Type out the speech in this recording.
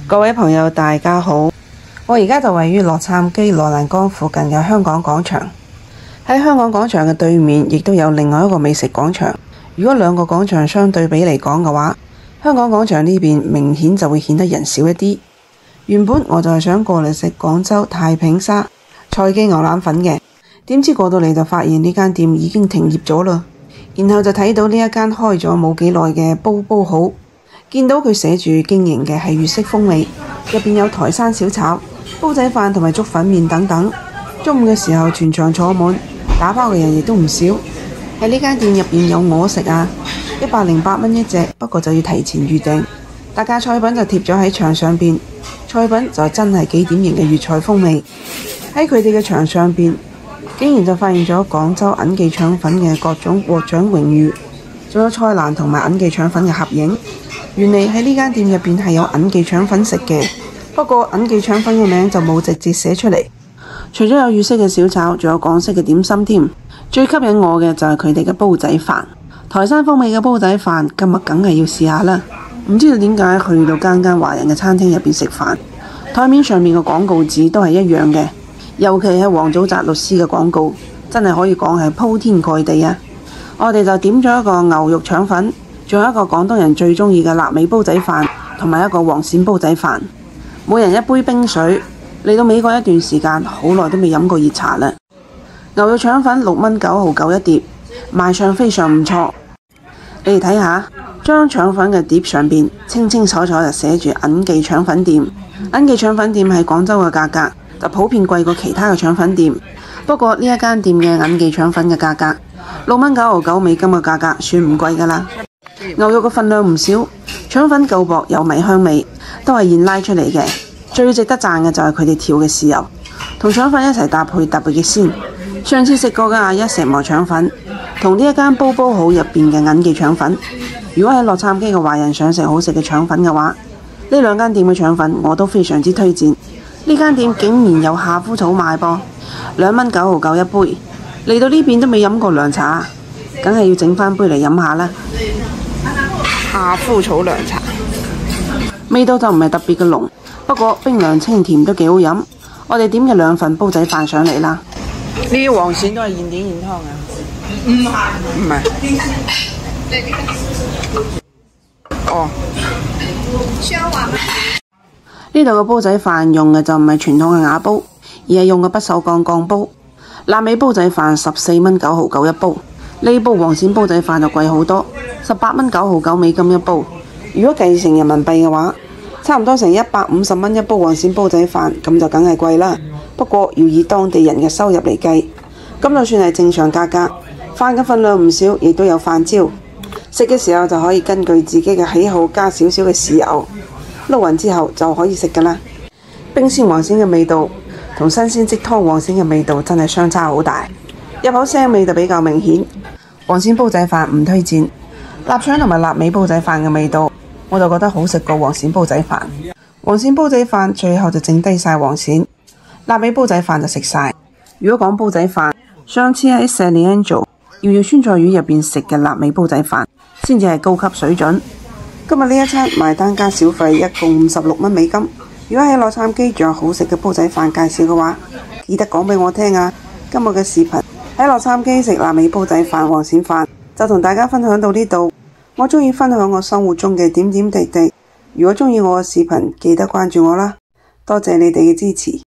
各位朋友大家好，我而家就位於洛杉磯羅蘭江附近嘅香港廣場。喺香港廣場嘅對面亦都有另外一個美食廣場。如果兩個廣場相對比嚟講嘅話，香港廣場呢邊明顯就會顯得人少一啲。原本我就係想過嚟食廣州太平沙菜記牛腩粉嘅，點知過到嚟就發現呢間店已經停業咗啦。然後就睇到呢一間開咗冇幾耐嘅煲煲好，見到佢寫住經營嘅係粵式風味，入邊有台山小炒、煲仔飯同埋粥粉麵等等。中午嘅時候全場坐滿，打包嘅人亦都唔少。喺呢間店入邊有鵝食啊，108蚊一隻，不過就要提前預訂。大架菜品就貼咗喺牆上邊，菜品就真係幾典型嘅粵菜風味。喺佢哋嘅牆上邊，竟然就發現咗廣州銀記腸粉嘅各種獲獎榮譽，仲有菜籃同埋銀記腸粉嘅合影。原嚟喺呢間店入邊係有銀記腸粉食嘅，不過銀記腸粉嘅名就冇直接寫出嚟。除咗有粵式嘅小炒，仲有港式嘅點心添。最吸引我嘅就係佢哋嘅煲仔飯，台山風味嘅煲仔飯，今日梗係要試下啦。唔知道點解去到間華人嘅餐廳入邊食飯，台面上面嘅廣告紙都係一樣嘅，尤其係黃祖澤律師嘅廣告，真係可以講係鋪天蓋地啊！我哋就點咗一個牛肉腸粉，仲有一個廣東人最中意嘅臘味煲仔飯，同埋一個黃鱔煲仔飯，每人一杯冰水。嚟到美國一段時間，好耐都未飲過熱茶啦。牛肉腸粉6蚊9毫9一碟，賣相非常唔錯。你哋睇下，張腸粉嘅碟上邊清清楚楚就寫住銀記腸粉店。銀記腸粉店喺廣州嘅價格就普遍貴過其他嘅腸粉店，不過呢一間店嘅銀記腸粉嘅價格6蚊9毫9美金嘅價格算唔貴㗎啦。牛肉嘅份量唔少，腸粉夠薄有米香味，都係現拉出嚟嘅。最值得讚嘅就係佢哋調嘅豉油，同腸粉一齊搭配特別嘅鮮。上次食過嘅21石磨腸粉，同呢一間煲煲好入邊嘅銀記腸粉。如果喺洛杉磯嘅華人想食好食嘅腸粉嘅話，呢兩間店嘅腸粉我都非常之推薦。呢間店竟然有夏枯草賣噃，2蚊9毫9一杯。嚟到呢邊都未飲過涼茶，梗係要整翻杯嚟飲下啦。夏枯草涼茶，味道就唔係特別嘅濃，不過冰涼清甜都幾好飲。我哋點嘅2份煲仔飯上嚟啦。呢啲黃鱔都係現點現湯啊？唔係。哦。呢度嘅煲仔飯用嘅就唔係傳統嘅瓦煲，而係用嘅不鏽鋼鋼煲。臘味煲仔飯14蚊9毫9一煲，呢煲黃鱔煲仔飯就貴好多，18蚊9毫9美金一煲。如果計成人民幣嘅話，差唔多成150蚊一煲黃鱔煲仔飯，咁就梗係貴啦。不過要以當地人嘅收入嚟計，咁就算係正常價格。飯嘅份量唔少，亦都有飯焦。食嘅時候就可以根據自己嘅喜好加少少嘅豉油，撈勻之後就可以食㗎啦。冰鮮黃鱔嘅味道同新鮮即湯黃鱔嘅味道真係相差好大，入口腥味就比較明顯。黃鱔煲仔飯唔推薦，臘腸同埋臘味煲仔飯嘅味道我就覺得好食過黃鱔煲仔飯。黃鱔煲仔飯最後就剩低晒黃鱔，臘味煲仔飯就食晒。如果講煲仔飯，上次喺 San Leandro 瑤瑤酸菜魚入邊食嘅臘味煲仔飯先至係高級水準。今日呢一餐埋單加小費一共56蚊美金。如果喺洛杉磯仲有好食嘅煲仔飯介紹嘅話，記得講俾我聽啊！今日嘅視頻喺洛杉磯食臘味煲仔飯、黃鱔飯就同大家分享到呢度。我鍾意分享我生活中嘅點點滴滴。如果鍾意我嘅視頻，記得關注我啦！多謝你哋嘅支持。